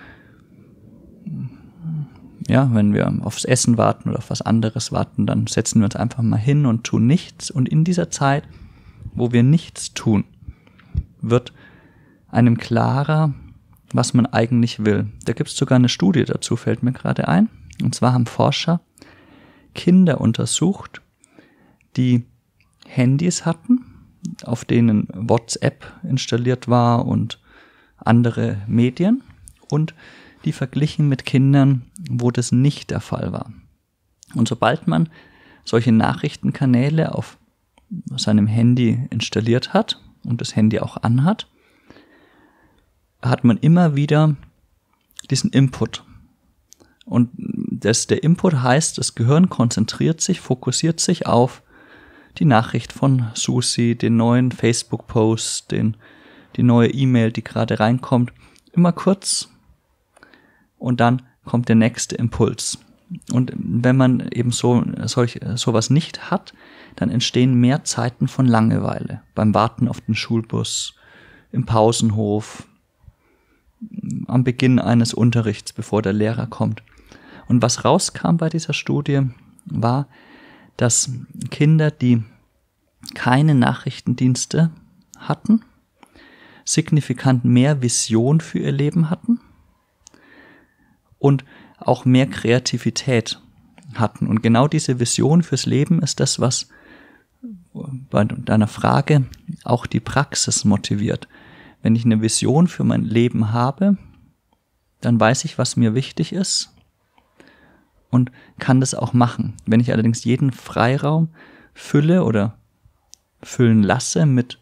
aufs Essen warten oder auf was anderes warten, dann setzen wir uns einfach mal hin und tun nichts. Und in dieser Zeit, wo wir nichts tun, wird einem klarer, was man eigentlich will. Da gibt es sogar eine Studie dazu, fällt mir gerade ein. Und zwar haben Forscher Kinder untersucht, die Handys hatten, auf denen WhatsApp installiert war und andere Medien, und die verglichen mit Kindern, wo das nicht der Fall war. Und sobald man solche Nachrichtenkanäle auf seinem Handy installiert hat und das Handy auch anhat, hat man immer wieder diesen Input. Und der Input heißt, das Gehirn konzentriert sich, fokussiert sich auf die Nachricht von Susi, den neuen Facebook-Post, die neue E-Mail, die gerade reinkommt, immer kurz, und dann kommt der nächste Impuls. Und wenn man eben sowas nicht hat, dann entstehen mehr Zeiten von Langeweile. Beim Warten auf den Schulbus, im Pausenhof, am Beginn eines Unterrichts, bevor der Lehrer kommt. Und was rauskam bei dieser Studie, war, dass Kinder, die keine Nachrichtendienste hatten, signifikant mehr Vision für ihr Leben hatten und auch mehr Kreativität hatten. Und genau diese Vision fürs Leben ist das, was bei deiner Frage auch die Praxis motiviert. Wenn ich eine Vision für mein Leben habe, dann weiß ich, was mir wichtig ist und kann das auch machen. Wenn ich allerdings jeden Freiraum fülle oder füllen lasse mit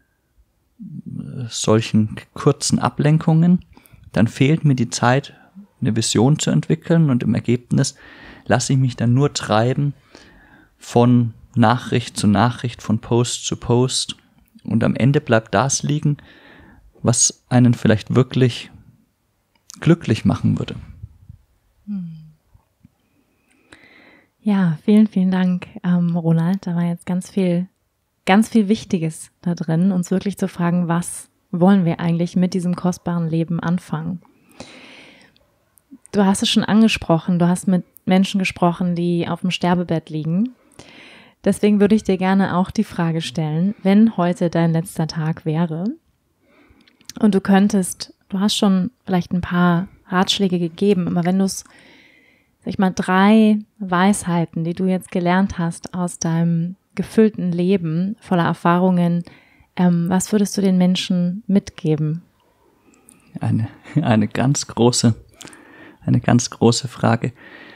solchen kurzen Ablenkungen, dann fehlt mir die Zeit, eine Vision zu entwickeln, und im Ergebnis lasse ich mich dann nur treiben von Nachricht zu Nachricht, von Post zu Post, und am Ende bleibt das liegen, was einen vielleicht wirklich glücklich machen würde. Ja, vielen, vielen Dank, Ronald. Da war jetzt ganz viel Wichtiges da drin, uns wirklich zu fragen, was wollen wir eigentlich mit diesem kostbaren Leben anfangen? Du hast es schon angesprochen, du hast mit Menschen gesprochen, die auf dem Sterbebett liegen. Deswegen würde ich dir gerne auch die Frage stellen, wenn heute dein letzter Tag wäre und du hast schon vielleicht ein paar Ratschläge gegeben, aber wenn du es, 3 Weisheiten, die du jetzt gelernt hast aus deinem gefüllten Leben voller Erfahrungen, was würdest du den Menschen mitgeben? Eine ganz große Frage.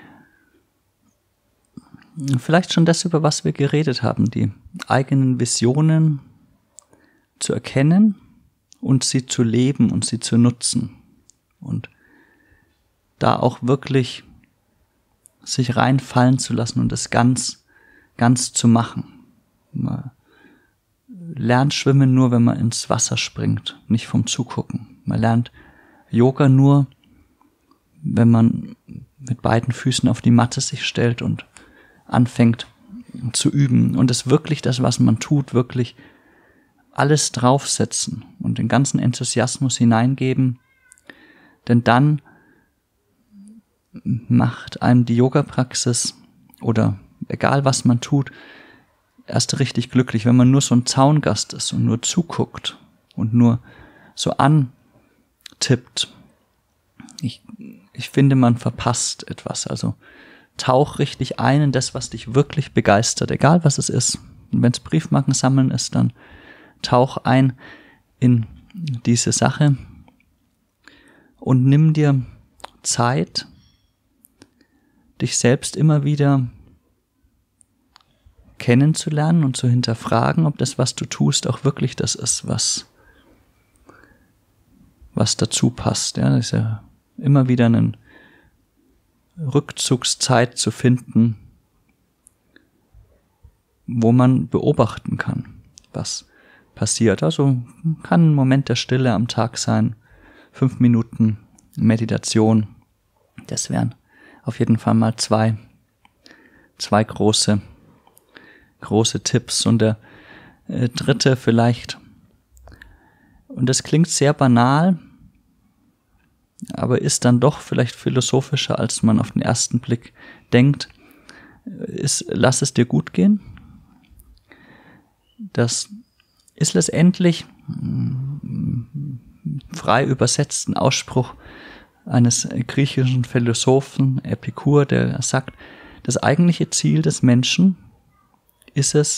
Vielleicht schon das, über was wir geredet haben, die eigenen Visionen zu erkennen und sie zu leben und sie zu nutzen. Und da auch wirklich sich reinfallen zu lassen und es ganz zu machen. Man lernt Schwimmen nur, wenn man ins Wasser springt, nicht vom Zugucken. Man lernt Yoga nur, wenn man mit beiden Füßen auf die Matte sich stellt und anfängt zu üben und es wirklich das, was man tut, wirklich alles draufsetzen und den ganzen Enthusiasmus hineingeben, denn dann macht einem die Yoga-Praxis oder egal was man tut, erst richtig glücklich. Wenn man nur so ein Zaungast ist und nur zuguckt und nur so antippt, ich finde, man verpasst etwas. Also tauch richtig ein in das, was dich wirklich begeistert, egal was es ist. Und wenn es Briefmarken sammeln ist, dann tauch ein in diese Sache und nimm dir Zeit, dich selbst immer wieder kennenzulernen und zu hinterfragen, ob das, was du tust, auch wirklich das ist, was dazu passt. Ja, das ist ja immer wieder eine Rückzugszeit zu finden, wo man beobachten kann, was passiert. Also kann ein Moment der Stille am Tag sein, 5 Minuten Meditation. Das wären auf jeden Fall mal zwei große Tipps. Und der dritte vielleicht, und das klingt sehr banal, aber ist dann doch vielleicht philosophischer, als man auf den ersten Blick denkt, ist: Lass es dir gut gehen. Das ist letztendlich frei übersetzt ein Ausspruch eines griechischen Philosophen Epikur, der sagt, das eigentliche Ziel des Menschen ist es,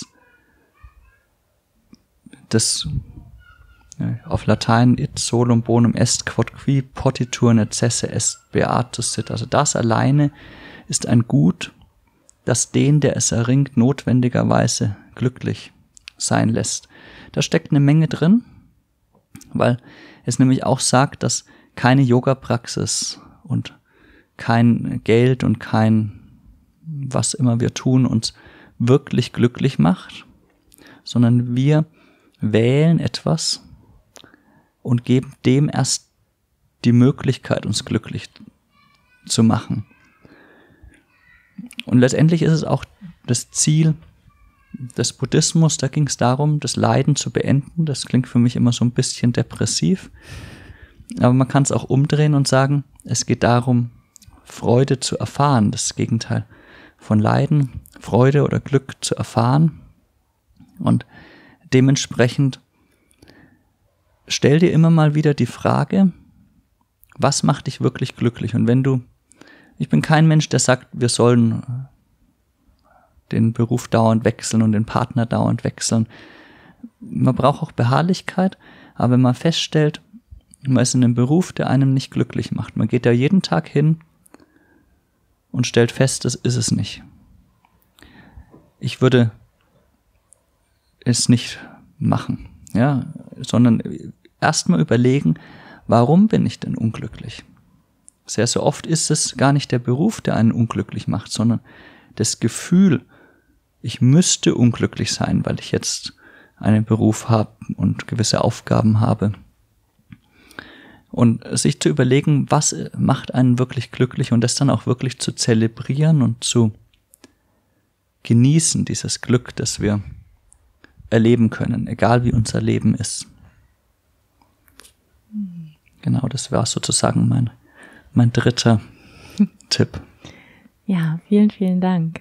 das auf Latein id solum bonum est quod qui potitur necesse est beatus sit. Also das alleine ist ein Gut, das den, der es erringt, notwendigerweise glücklich sein lässt. Da steckt eine Menge drin, weil es nämlich auch sagt, dass keine Yoga-Praxis und kein Geld und kein was immer wir tun uns wirklich glücklich macht, sondern wir wählen etwas und geben dem erst die Möglichkeit, uns glücklich zu machen. Und letztendlich ist es auch das Ziel des Buddhismus, da ging es darum, das Leiden zu beenden. Das klingt für mich immer so ein bisschen depressiv, aber man kann es auch umdrehen und sagen, es geht darum, Freude zu erfahren, das Gegenteil von Leiden, Freude oder Glück zu erfahren. Und dementsprechend stell dir immer mal wieder die Frage, was macht dich wirklich glücklich? Und ich bin kein Mensch, der sagt, wir sollen den Beruf dauernd wechseln und den Partner dauernd wechseln. Man braucht auch Beharrlichkeit, aber wenn man feststellt, Man ist in einem Beruf, der einem nicht glücklich macht. Man geht da jeden Tag hin und stellt fest, das ist es nicht. Ich würde es nicht machen, ja, sondern erstmal überlegen, warum bin ich denn unglücklich? Sehr so oft ist es gar nicht der Beruf, der einen unglücklich macht, sondern das Gefühl, ich müsste unglücklich sein, weil ich jetzt einen Beruf habe und gewisse Aufgaben habe. Und sich zu überlegen, was macht einen wirklich glücklich und das dann auch wirklich zu zelebrieren und zu genießen, dieses Glück, das wir erleben können, egal wie unser Leben ist. Genau, das war sozusagen mein dritter Tipp. Ja, vielen, vielen Dank.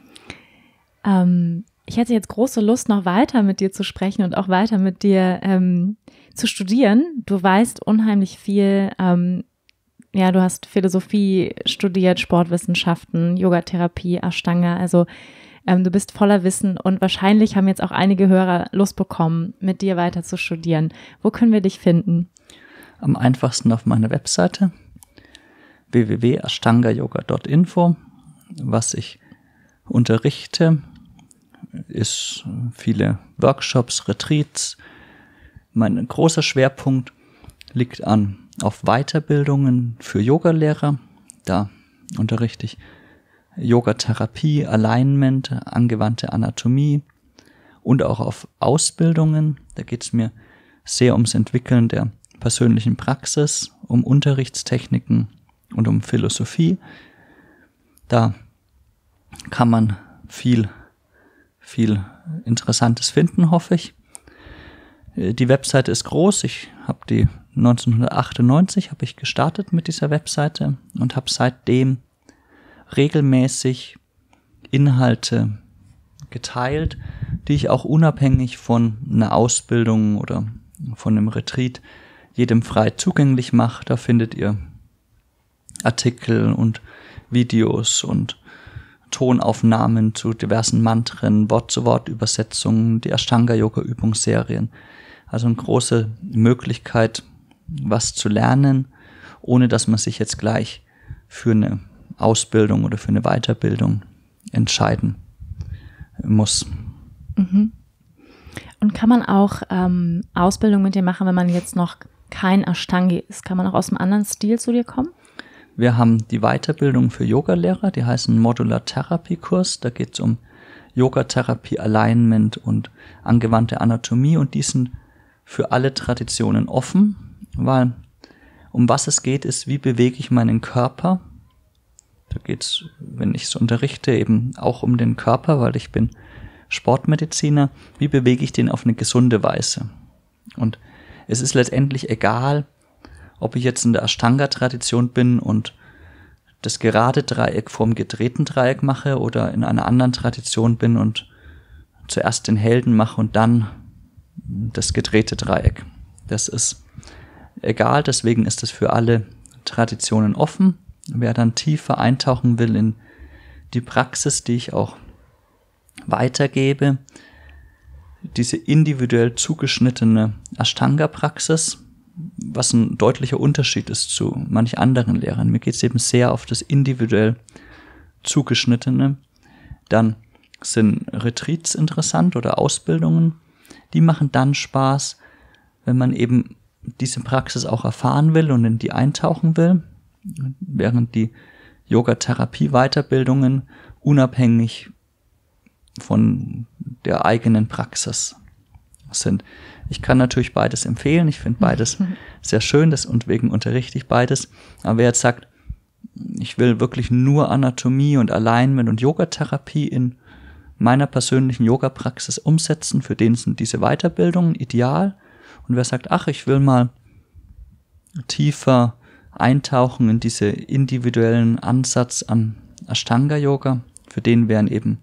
Ich hätte jetzt große Lust, noch weiter mit dir zu sprechen und auch weiter mit dir zu studieren. Du weißt unheimlich viel. Du hast Philosophie studiert, Sportwissenschaften, Yogatherapie, Ashtanga. Also du bist voller Wissen und wahrscheinlich haben jetzt auch einige Hörer Lust bekommen, mit dir weiter zu studieren. Wo können wir dich finden? Am einfachsten auf meiner Webseite www.ashtanga-yoga.info. Was ich unterrichte, ist viele Workshops, Retreats. Mein großer Schwerpunkt liegt auf Weiterbildungen für Yogalehrer. Da unterrichte ich Yogatherapie, Alignment, angewandte Anatomie und auch auf Ausbildungen. Da geht es mir sehr ums Entwickeln der persönlichen Praxis, um Unterrichtstechniken und um Philosophie. Da kann man viel Interessantes finden, hoffe ich. Die Webseite ist groß. Ich habe die 1998 habe ich gestartet mit dieser Webseite und habe seitdem regelmäßig Inhalte geteilt, die ich auch unabhängig von einer Ausbildung oder von einem Retreat jedem frei zugänglich mache. Da findet ihr Artikel und Videos und Tonaufnahmen zu diversen Mantren, Wort-zu-Wort-Übersetzungen, die Ashtanga-Yoga-Übungsserien. Also eine große Möglichkeit, was zu lernen, ohne dass man sich jetzt gleich für eine Ausbildung oder für eine Weiterbildung entscheiden muss. Mhm. Und kann man auch Ausbildung mit dir machen, wenn man jetzt noch kein Ashtangi ist? Kann man auch aus einem anderen Stil zu dir kommen? Wir haben die Weiterbildung für Yogalehrer, die heißen Modular Therapy Kurs. Da geht es um Yogatherapie, Alignment und angewandte Anatomie und die sind für alle Traditionen offen, weil um was es geht, ist, wie bewege ich meinen Körper. Da geht es, wenn ich es unterrichte, eben auch um den Körper, weil ich bin Sportmediziner. Wie bewege ich den auf eine gesunde Weise? Und es ist letztendlich egal, ob ich jetzt in der Ashtanga-Tradition bin und das gerade Dreieck vorm gedrehten Dreieck mache oder in einer anderen Tradition bin und zuerst den Helden mache und dann das gedrehte Dreieck. Das ist egal, deswegen ist es für alle Traditionen offen. Wer dann tiefer eintauchen will in die Praxis, die ich auch weitergebe, diese individuell zugeschnittene Ashtanga-Praxis, was ein deutlicher Unterschied ist zu manch anderen Lehrern. Mir geht es eben sehr auf das individuell zugeschnittene. Dann sind Retreats interessant oder Ausbildungen. Die machen dann Spaß, wenn man eben diese Praxis auch erfahren will und in die eintauchen will, während die Yoga-Therapie-Weiterbildungen unabhängig von der eigenen Praxis sind. Ich kann natürlich beides empfehlen. Ich finde beides sehr schön, deswegen unterrichte ich beides. Aber wer jetzt sagt, ich will wirklich nur Anatomie und Alignment und Yogatherapie in meiner persönlichen Yoga-Praxis umsetzen, für den sind diese Weiterbildungen ideal. Und wer sagt, ach, ich will mal tiefer eintauchen in diese individuellen Ansatz an Ashtanga-Yoga, für den wären eben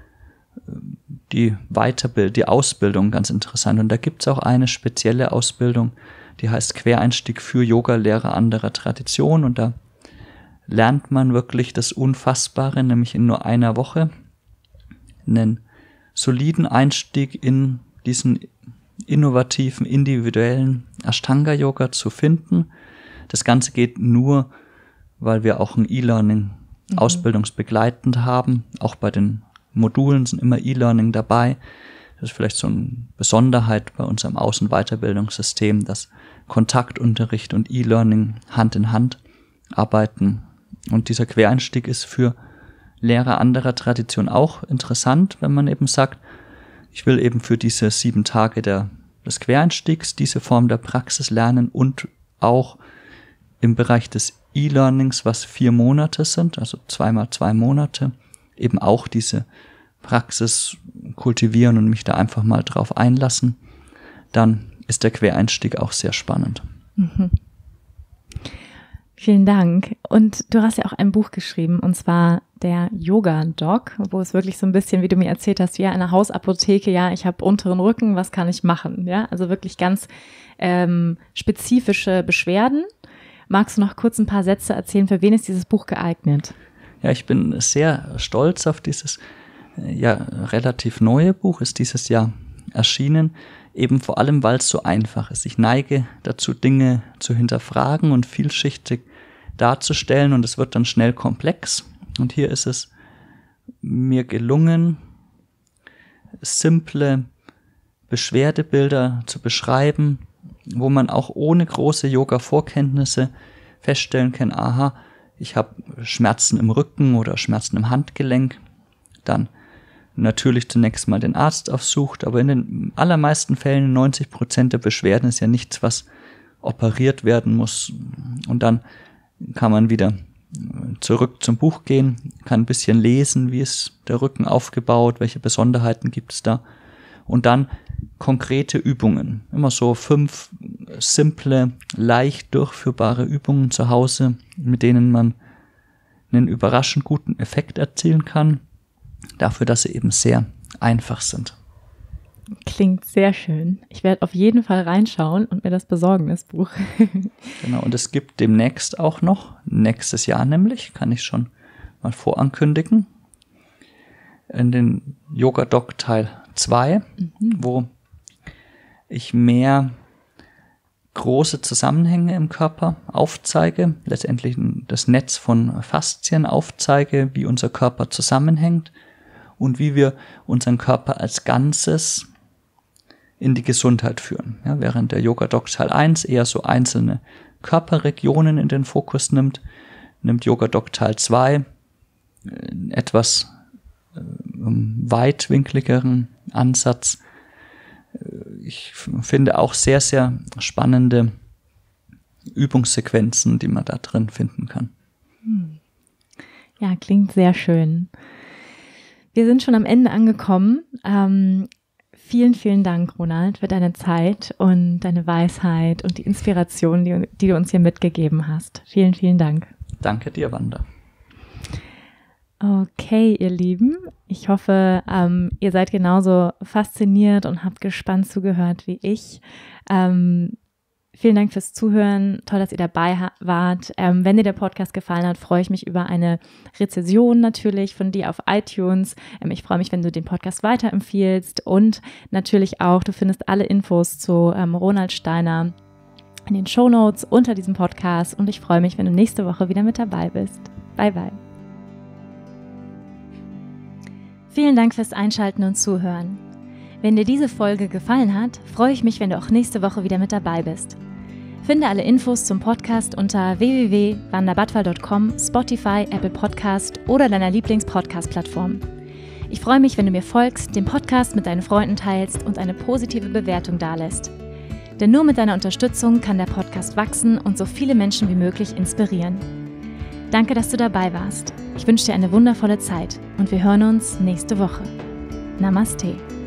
die Ausbildung ganz interessant. Und da gibt es auch eine spezielle Ausbildung, die heißt Quereinstieg für Yogalehrer anderer Tradition. Und da lernt man wirklich das Unfassbare, nämlich in nur einer Woche einen soliden Einstieg in diesen innovativen, individuellen Ashtanga-Yoga zu finden. Das Ganze geht nur, weil wir auch ein E-Learning ausbildungsbegleitend haben. Auch bei den Modulen sind immer E-Learning dabei. Das ist vielleicht so eine Besonderheit bei unserem Außenweiterbildungssystem, dass Kontaktunterricht und E-Learning Hand in Hand arbeiten. Und dieser Quereinstieg ist für Lehrer anderer Tradition auch interessant, wenn man eben sagt, ich will eben für diese 7 Tage des Quereinstiegs diese Form der Praxis lernen und auch im Bereich des E-Learnings, was 4 Monate sind, also 2 mal 2 Monate, eben auch diese Praxis kultivieren und mich da einfach mal drauf einlassen, dann ist der Quereinstieg auch sehr spannend. Mhm. Vielen Dank. Und du hast ja auch ein Buch geschrieben, und zwar der Yoga-Doc, wo es wirklich so ein bisschen, wie du mir erzählt hast, wie eine Hausapotheke, ja, ich habe unteren Rücken, was kann ich machen? Ja, also wirklich ganz spezifische Beschwerden. Magst du noch kurz ein paar Sätze erzählen, für wen ist dieses Buch geeignet? Ja, ich bin sehr stolz auf dieses relativ neue Buch, ist dieses Jahr erschienen, eben vor allem, weil es so einfach ist. Ich neige dazu, Dinge zu hinterfragen und vielschichtig darzustellen, und es wird dann schnell komplex. Und hier ist es mir gelungen, simple Beschwerdebilder zu beschreiben, wo man auch ohne große Yoga-Vorkenntnisse feststellen kann, aha, ich habe Schmerzen im Rücken oder Schmerzen im Handgelenk. Dann natürlich zunächst mal den Arzt aufsucht, aber in den allermeisten Fällen, 90% der Beschwerden, ist ja nichts, was operiert werden muss. Und dann kann man wieder zurück zum Buch gehen, kann ein bisschen lesen, wie ist der Rücken aufgebaut, welche Besonderheiten gibt es da. Und dann konkrete Übungen. Immer so 5 simple, leicht durchführbare Übungen zu Hause, mit denen man einen überraschend guten Effekt erzielen kann, dafür, dass sie eben sehr einfach sind. Klingt sehr schön. Ich werde auf jeden Fall reinschauen und mir das besorgen, das Buch. Genau, und es gibt demnächst auch noch, nächstes Jahr nämlich, kann ich schon mal vorankündigen, in den Yoga-Doc Teil 2, wo ich mehr große Zusammenhänge im Körper aufzeige, letztendlich das Netz von Faszien aufzeige, wie unser Körper zusammenhängt und wie wir unseren Körper als Ganzes in die Gesundheit führen. Ja, während der Yoga-Doc Teil 1 eher so einzelne Körperregionen in den Fokus nimmt Yoga-Doc Teil 2 etwas weitwinkligeren Ansatz. Ich finde auch sehr, sehr spannende Übungssequenzen, die man da drin finden kann. Ja, klingt sehr schön. Wir sind schon am Ende angekommen. Vielen, vielen Dank, Ronald, für deine Zeit und deine Weisheit und die Inspiration, die du uns hier mitgegeben hast. Vielen, vielen Dank. Danke dir, Wanda. Okay, ihr Lieben, ich hoffe, ihr seid genauso fasziniert und habt gespannt zugehört wie ich. Vielen Dank fürs Zuhören. Toll, dass ihr dabei wart. Wenn dir der Podcast gefallen hat, freue ich mich über eine Rezension natürlich von dir auf iTunes. Ich freue mich, wenn du den Podcast weiterempfiehlst, und natürlich auch, du findest alle Infos zu Ronald Steiner in den Shownotes unter diesem Podcast, und ich freue mich, wenn du nächste Woche wieder mit dabei bist. Bye, bye. Vielen Dank fürs Einschalten und Zuhören. Wenn dir diese Folge gefallen hat, freue ich mich, wenn du auch nächste Woche wieder mit dabei bist. Finde alle Infos zum Podcast unter www.wandabadwal.com, Spotify, Apple Podcast oder deiner Lieblings-Podcast-Plattform. Ich freue mich, wenn du mir folgst, den Podcast mit deinen Freunden teilst und eine positive Bewertung dalässt. Denn nur mit deiner Unterstützung kann der Podcast wachsen und so viele Menschen wie möglich inspirieren. Danke, dass du dabei warst. Ich wünsche dir eine wundervolle Zeit und wir hören uns nächste Woche. Namaste.